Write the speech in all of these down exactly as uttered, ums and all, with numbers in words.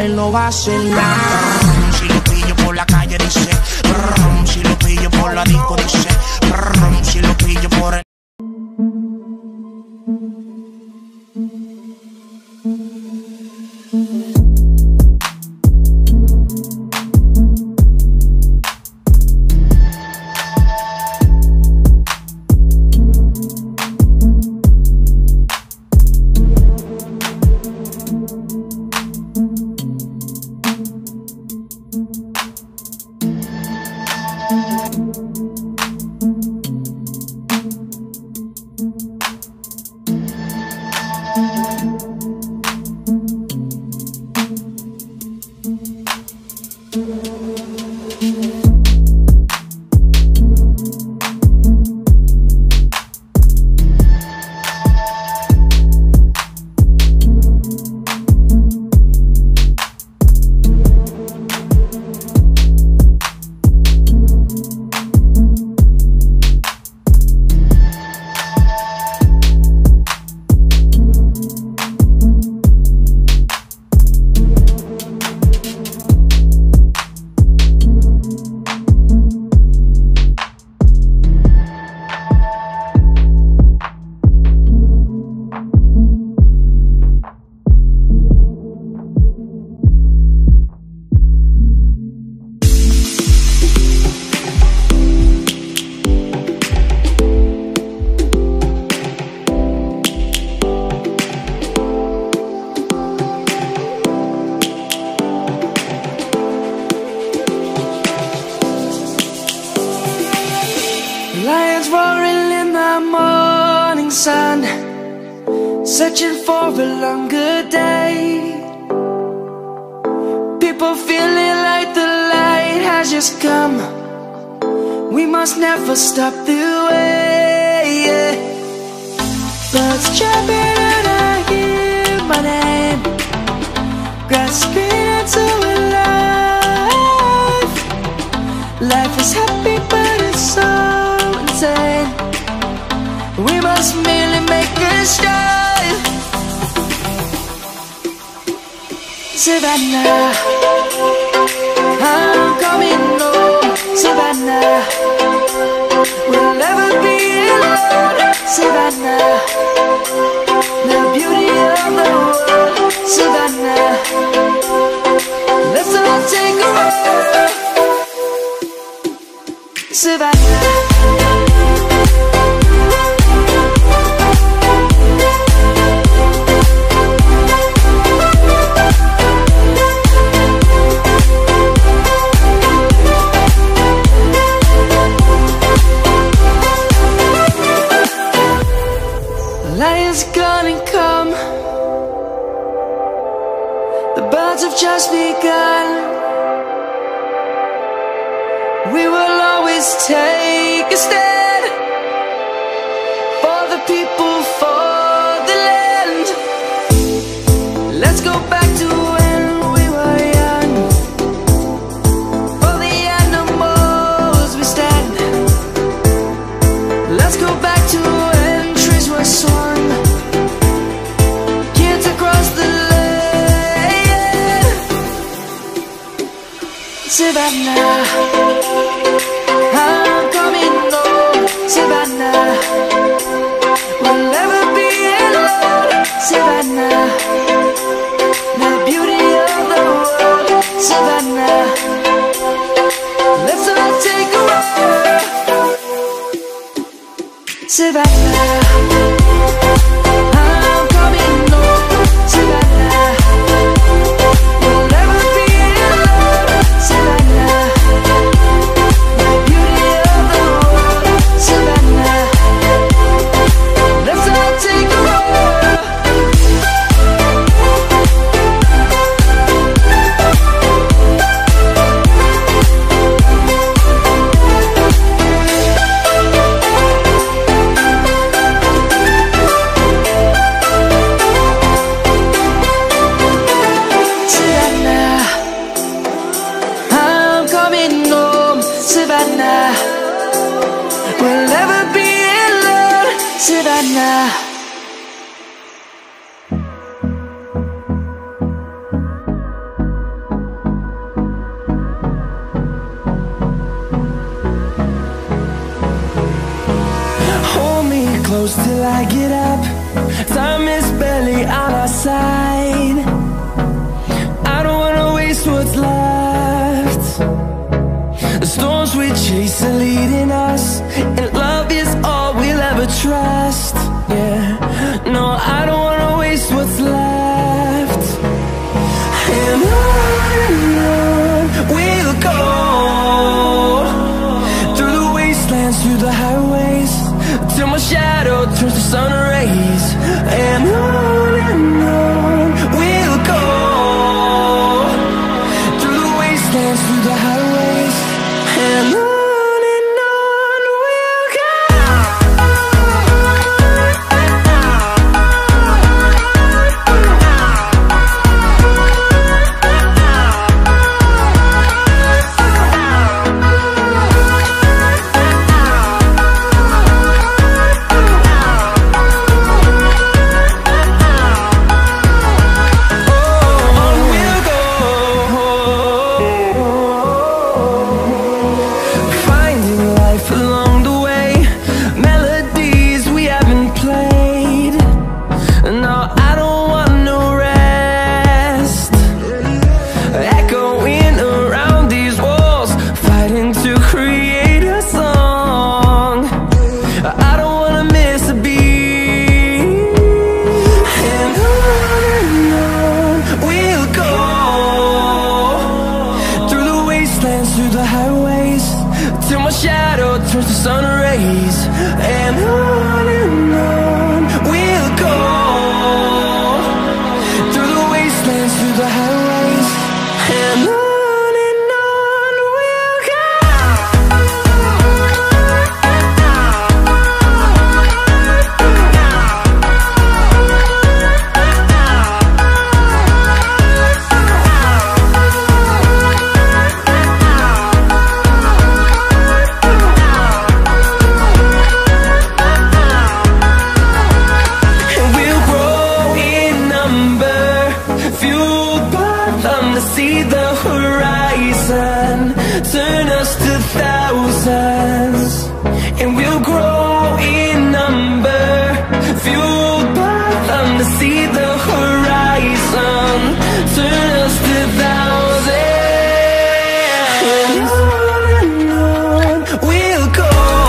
él no va a hacer nada. Si lo pillo por la calle dice, si lo pillo por la disco dice, si lo pillo por el... Lions roaring in the morning sun, searching for a longer day. People feeling like the light has just come. We must never stop the way, yeah. Birds chirping and I hear my name, grasping into a life. Life is happy but it's so insane. We must merely make a start. Savannah, I'm coming home. Savannah, we'll never be alone. Savannah, the beauty of the world. Savannah, let's all take a walk. Savannah. Lion's gonna come. The birds have just begun. We will always take a stand for the people, for the land. Let's go back to when we were young. For the animals we stand. Let's go back to when trees were swung. Kids across the land. Savannah, I'm coming home. Savannah, we'll never be alone. Savannah, the beauty of the world. Savannah, let's all take a walk. Savannah, I'm coming home. Savannah, we'll never be alone. Savannah, the beauty of the world. Savannah, let's all take a walk. close till I get up. Time is barely on our side. I don't wanna waste what's left. The storms we chase are leading us, and love is all we'll ever trust. Yeah, no, I don't wanna waste what's left. And on and on we'll go, through the wastelands, through the highways, till my shadow turns to sun rays. And on and on we'll go, through the wastelands, through the highways, and on. Through the highways, till my shadow turns to sun rays. And on and on we'll go, through the wastelands, through the highways, and on. See the horizon turn us to thousands, and we'll grow in number, fueled by them. To see the horizon turn us to thousands, and on and on we'll go,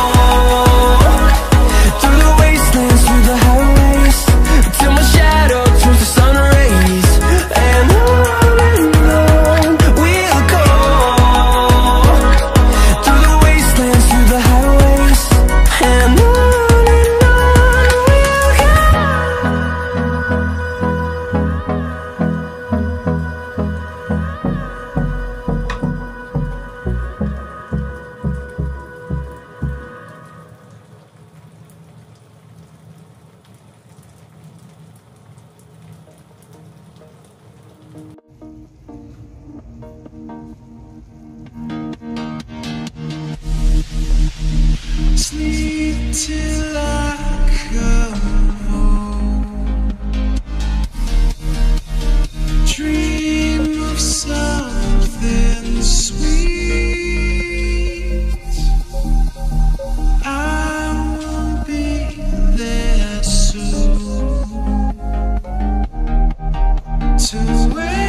through the wastelands, through the highways, till my shadow turns to sun rays. And on sleep till I come home, dream of something sweet. I won't be there soon to wait.